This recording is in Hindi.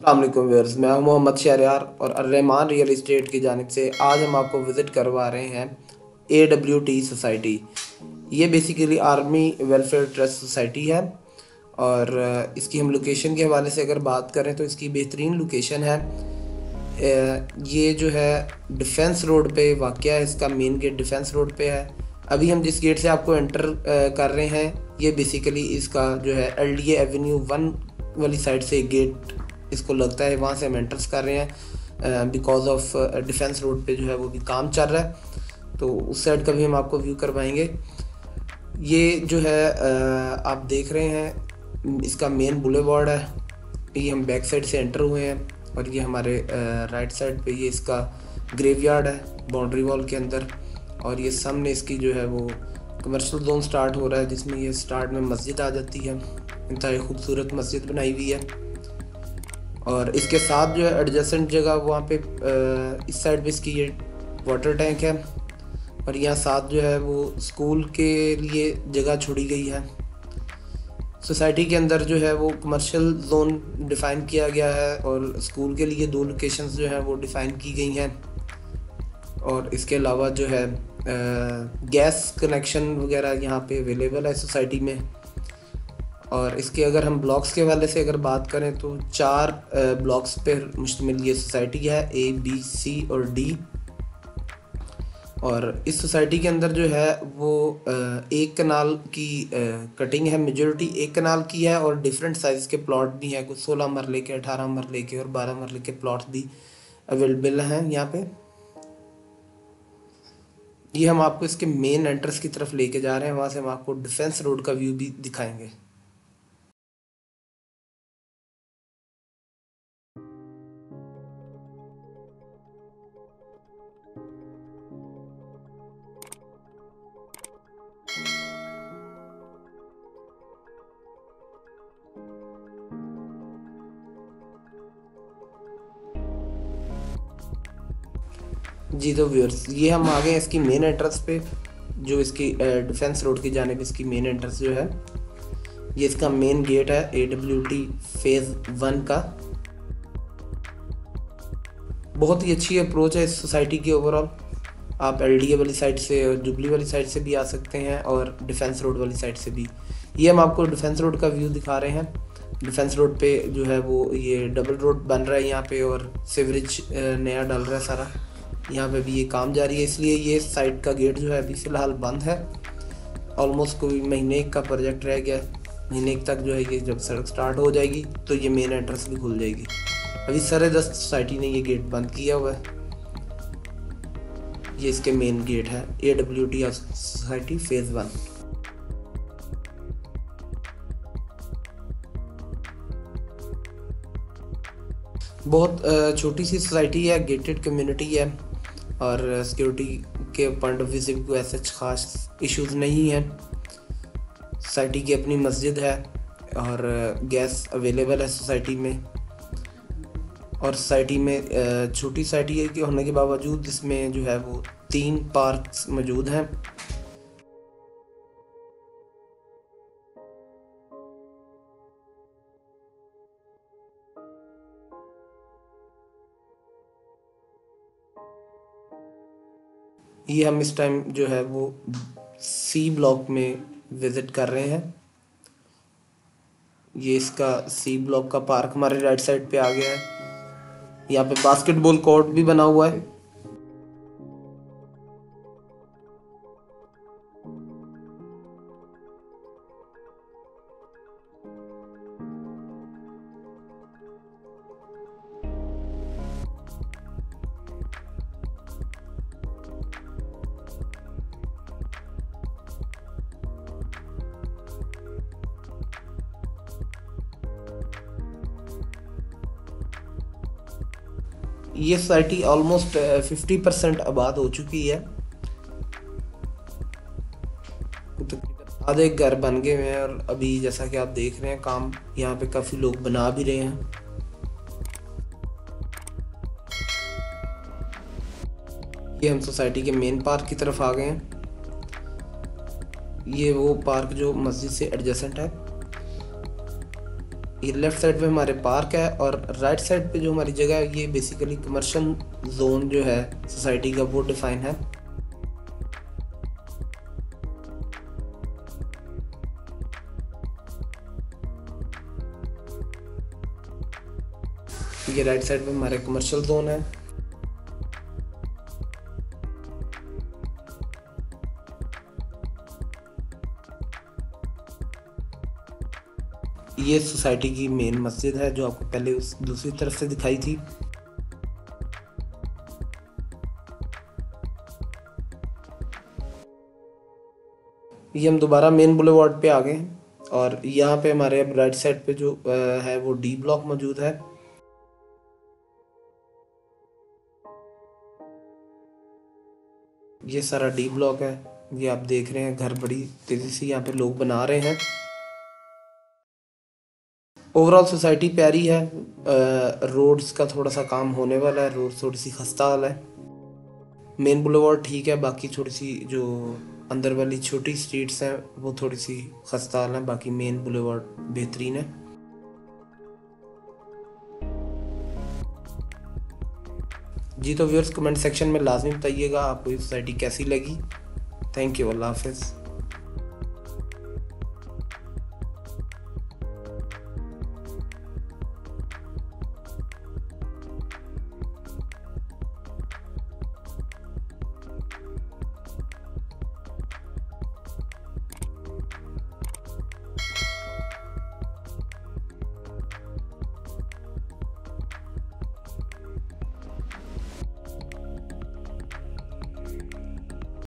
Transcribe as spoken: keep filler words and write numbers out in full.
अस्सलाम वालेकुम व्यूअर्स, मैं हूं मोहम्मद शहरयार और अर्रहमान रियल इस्टेट की जानिब से आज हम आपको विज़िट करवा रहे हैं ए डब्ल्यू टी सोसाइटी। ये basically army welfare trust society है और इसकी हम लोकेशन के हवाले से अगर बात करें तो इसकी बेहतरीन लोकेशन है। ये जो है डिफेंस रोड पे वाक़या है, इसका मेन गेट डिफेंस रोड पे है। अभी हम जिस गेट से आपको एंटर कर रहे हैं ये बेसिकली इसका जो है L D A avenue one वाली साइड से गेट इसको लगता है, वहाँ से हम एंटर्स कर रहे हैं बिकॉज ऑफ डिफेंस रोड पे जो है वो भी काम चल रहा है, तो उस साइड का भी हम आपको व्यू करवाएंगे। ये जो है uh, आप देख रहे हैं इसका मेन बुलेवार्ड है। ये हम बैक साइड से एंटर हुए हैं और ये हमारे राइट uh, साइड पे ये इसका ग्रेवयार्ड है बाउंड्री वॉल के अंदर, और ये सामने इसकी जो है वो कमर्शियल जोन स्टार्ट हो रहा है जिसमें ये स्टार्ट में मस्जिद आ जाती है। इंतहाई खूबसूरत मस्जिद बनाई हुई है और इसके साथ जो है एडजेसेंट जगह वहाँ पे इस साइड पे इसकी ये वाटर टैंक है और यहाँ साथ जो है वो स्कूल के लिए जगह छोड़ी गई है। सोसाइटी के अंदर जो है वो कमर्शियल जोन डिफ़ाइन किया गया है और स्कूल के लिए दो लोकेशंस जो है वो डिफ़ाइन की गई हैं, और इसके अलावा जो है गैस कनेक्शन वगैरह यहाँ पे अवेलेबल है सोसाइटी में। और इसके अगर हम ब्लॉक्स के हवाले से अगर बात करें तो चार ब्लॉक्स पर मुश्तमिल ये सोसाइटी है, ए बी सी और डी। और इस सोसाइटी के अंदर जो है वो एक कनाल की कटिंग है, मेजॉरिटी एक कनाल की है और डिफरेंट साइज़ के प्लॉट भी हैं, कुछ सोलह मरले के, अठारह मरले के और बारह मरले के प्लॉट्स भी अवेलेबल हैं यहाँ पे। ये हम आपको इसके मेन एंट्रेंस की तरफ लेके जा रहे हैं, वहाँ से हम आपको डिफेंस रोड का व्यू भी दिखाएंगे। जी तो व्यूअर्स, ये हम आ गए इसकी मेन एंट्रेंस पे, जो इसकी डिफेंस रोड की जानिब इसकी मेन एंट्रेंस जो है ये इसका मेन गेट है A W T phase one का। बहुत ही अच्छी अप्रोच है इस सोसाइटी की ओवरऑल। आप एल डी ए वाली साइड से और जुबली वाली साइड से भी आ सकते हैं और डिफेंस रोड वाली साइड से भी। ये हम आपको डिफेंस रोड का व्यू दिखा रहे हैं। डिफेंस रोड पे जो है वो ये डबल रोड बन रहा है यहाँ पे और सीवरेज नया डल रहा है सारा, यहाँ पे भी ये काम जारी है, इसलिए ये साइड का गेट जो है अभी फ़िलहाल बंद है। ऑलमोस्ट कोई महीने का प्रोजेक्ट रह गया, महीने तक जो है ये जब सड़क स्टार्ट हो जाएगी तो ये मेन एंट्रेंस भी खुल जाएगी। अभी सरे दस्त सोसाइटी ने ये गेट बंद किया हुआ है। ये इसके मेन गेट है A W T society phase one. बहुत छोटी सी सोसाइटी है, गेटेड कम्युनिटी है और सिक्योरिटी के पॉइंट ऑफ व्यू से भी कोई ऐसे खास इश्यूज नहीं है। सोसाइटी की अपनी मस्जिद है और गैस अवेलेबल है सोसाइटी में, और सोसाइटी में छोटी सोसाइटी है कि होने के बावजूद इसमें जो है वो तीन पार्क्स मौजूद हैं। ये हम इस टाइम जो है वो सी ब्लॉक में विज़िट कर रहे हैं। ये इसका सी ब्लॉक का पार्क हमारे राइट साइड पे आ गया है। यहाँ पे बास्केटबॉल कोर्ट भी बना हुआ है। ये सोसाइटी ऑलमोस्ट फिफ्टी परसेंट आबाद हो चुकी है, तो आधे घर बन गए हुए हैं और अभी जैसा कि आप देख रहे हैं काम यहाँ पे काफ़ी लोग बना भी रहे हैं। ये हम सोसाइटी के मेन पार्क की तरफ आ गए हैं। ये वो पार्क जो मस्जिद से एडजेसेंट है। ये लेफ़्ट साइड पे हमारे पार्क है और राइट साइड पे जो हमारी जगह है ये बेसिकली कमर्शियल जोन जो है सोसाइटी का वो डिफाइन है। ये राइट साइड पे हमारे कमर्शियल जोन है। ये सोसाइटी की मेन मस्जिद है जो आपको पहले उस दूसरी तरफ से दिखाई थी। ये हम दोबारा मेन बुलेवार्ड पे आ गए हैं और यहाँ पे हमारे अब राइट साइड पे जो है वो डी ब्लॉक मौजूद है। ये सारा डी ब्लॉक है। ये आप देख रहे हैं घर बड़ी तेज़ी से यहाँ पे लोग बना रहे हैं। ओवरऑल सोसाइटी प्यारी है। रोड्स का थोड़ा सा काम होने वाला है, रोड थोड़ी सी खस्ता हाल है। मेन बुलेवार्ड ठीक है, बाकी थोड़ी सी जो अंदर वाली छोटी स्ट्रीट्स हैं वो थोड़ी सी खस्ता हाल है, बाकी मेन बुलेवार्ड बेहतरीन है। जी तो व्यूअर्स कमेंट सेक्शन में लाजमी बताइएगा आपको ये सोसाइटी कैसी लगी। थैंक यू, अल्लाह हाफिज़।